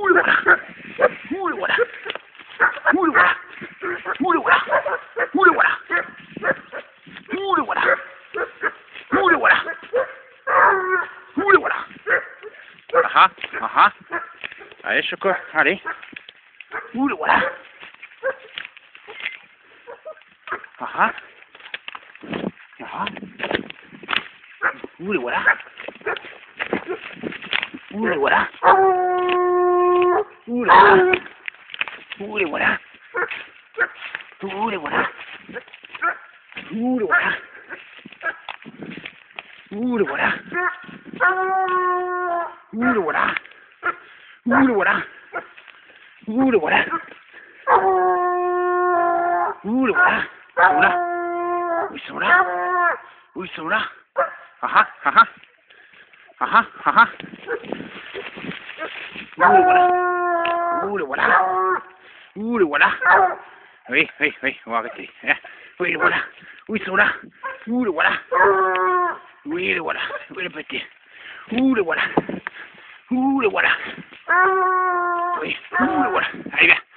Ouh le voilà. Ouh le voilà. Ouh le voilà. Ouh le voilà. Ouh le voilà. Ouh le voilà. Ouh le voilà. Ouh le voilà. Ah ah. Allez, Choco, allez. Ouh le voilà. Ah ah. Ouh le voilà. Ouh le voilà. Ouh le voilà. Ouh le voilà. Ouh le voilà. Ouh le voilà. Ouh le voilà. Ouh le voilà. Ouh le voilà. Ouh le voilà. Ouh le voilà. Ils sont là. Où ils sont là? Ah ah. Ah ah. Ouh le voilà. Ouh le voilà. Ouh le voilà. Oui, on va arrêter. Oui, le voilà. Où ils sont là? Ouh le voilà. Oui, le voilà. Oui, le petit. Ouh le voilà. Ouh le voilà. Oui, ouh le voilà. Allez, viens.